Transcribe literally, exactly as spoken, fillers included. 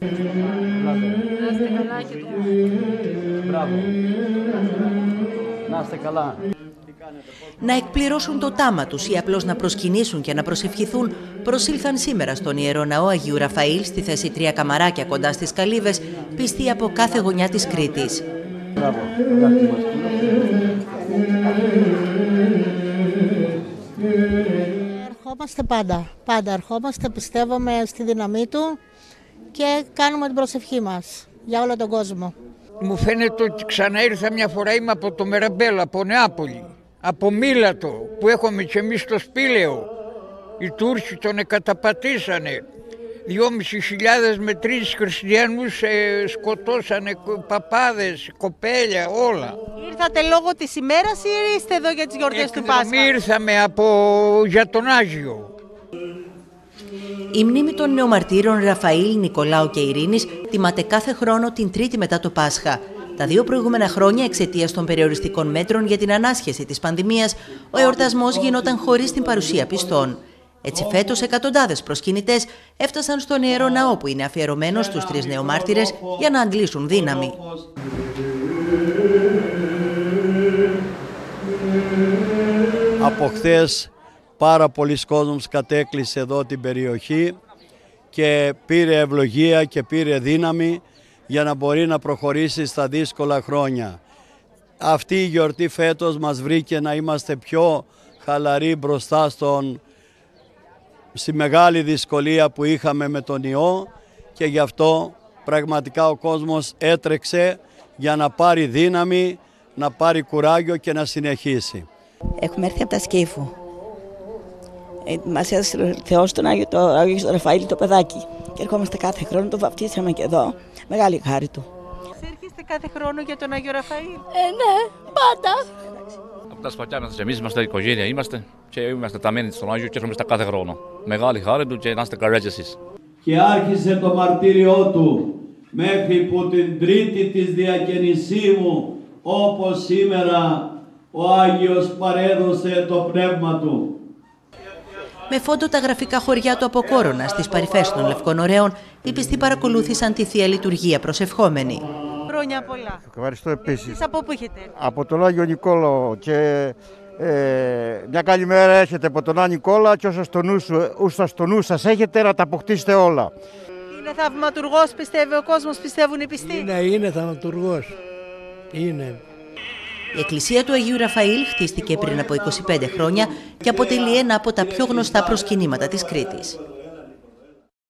Να είστε καλά και το Μπράβο. Να είστε καλά. Να εκπληρώσουν το τάμα τους ή απλώς να προσκυνήσουν και να προσευχηθούν, προσήλθαν σήμερα στον Ιερό Ναό Αγίου Ραφαήλ στη θέση Τρία Καμαράκια κοντά στις Καλύβες, πιστοί από κάθε γωνιά της Κρήτης. Μπράβο. Ερχόμαστε πάντα, πάντα ερχόμαστε, πιστεύουμε στη δύναμή του και κάνουμε την προσευχή μας για όλο τον κόσμο. Μου φαίνεται ότι ξανά ήρθα μια φορά, είμαι από το Μεραμπέλα, από Νεάπολη, από Μίλατο που έχουμε και εμείς στο Σπήλαιο. Οι Τούρκοι τον εκαταπατήσανε. Δυόμισι χιλιάδες με τρεις χριστιανούς ε, σκοτώσανε, παπάδες, κοπέλια, όλα. Ήρθατε λόγω της ημέρας ή είστε εδώ για τις γιορτές του Πάσχα? Ήρθαμε από, για τον Άγιο. Η μνήμη των νεομαρτύρων Ραφαήλ, Νικολάου και Ειρήνης τιμάται κάθε χρόνο την Τρίτη μετά το Πάσχα. Τα δύο προηγούμενα χρόνια, εξαιτίας των περιοριστικών μέτρων για την ανάσχεση της πανδημίας, ο εορτασμός γινόταν χωρίς την παρουσία πιστών. Έτσι φέτος εκατοντάδες προσκυνητές έφτασαν στον Ιερό Ναό που είναι αφιερωμένος στους τρεις νεομάρτυρες για να αντλήσουν δύναμη. Από χθες πάρα πολλοί κόσμος κατέκλυσε εδώ την περιοχή και πήρε ευλογία και πήρε δύναμη για να μπορεί να προχωρήσει στα δύσκολα χρόνια. Αυτή η γιορτή φέτος μας βρήκε να είμαστε πιο χαλαροί μπροστά στον, στη μεγάλη δυσκολία που είχαμε με τον ιό και γι' αυτό πραγματικά ο κόσμος έτρεξε για να πάρει δύναμη, να πάρει κουράγιο και να συνεχίσει. Έχουμε έρθει από τα Σκύφου. Ε, μας έδωσε ο Θεός τον Άγιο, το Άγιο Ραφαήλ το παιδάκι. Και ερχόμαστε κάθε χρόνο, το βαπτίσαμε και εδώ. Μεγάλη χάρη του. Έρχεστε κάθε χρόνο για τον Άγιο Ραφαήλ? Ε, ναι, πάντα. Από τα σπατιά μας εμείς είμαστε οικογένεια, είμαστε και είμαστε ταμένοι στον Άγιο και έρχομαστε κάθε χρόνο. Μεγάλη χάρη του και να είστε καρέτες εσείς. Και άρχισε το μαρτύριό του μέχρι που την τρίτη της διακαινησίμου, όπως σήμερα ο Άγιος παρέδωσε το πνεύμα του. Με φόντο τα γραφικά χωριά του Αποκόρονα στις παρυφές των Λευκών Ωραίων, οι πιστοί παρακολούθησαν τη Θεία Λειτουργία προσευχόμενοι. Χρόνια πολλά. Ευχαριστώ επίσης. Εσείς από πού έχετε? Από τον Άγιο Νικόλαο και ε, μια καλή μέρα έχετε από τον Άγιο Νικόλα και όσα στο νου, όσα στο νου σας έχετε να τα αποκτήσετε όλα. Είναι θαυματουργός, πιστεύει ο κόσμος, πιστεύουν οι πιστοί? Είναι, είναι θαυματουργός. Είναι. Η εκκλησία του Αγίου Ραφαήλ χτίστηκε πριν από είκοσι πέντε χρόνια και αποτελεί ένα από τα πιο γνωστά προσκυνήματα της Κρήτης.